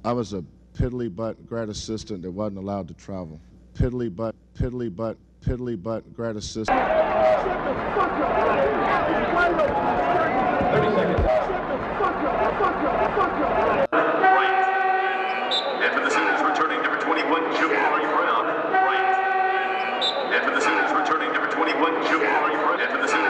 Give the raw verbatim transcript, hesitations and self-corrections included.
I was a piddly butt grad assistant that wasn't allowed to travel. Piddly butt, piddly butt, piddly butt grad assistant. Shut the fuck up! thirty seconds. Shut the fuck up! Fuck up! Fuck up! Right. And for the Sooners returning number twenty-one, Jabari Brown. Right. And for the Sooners returning number twenty-one, Jabari Brown. And for the Sooners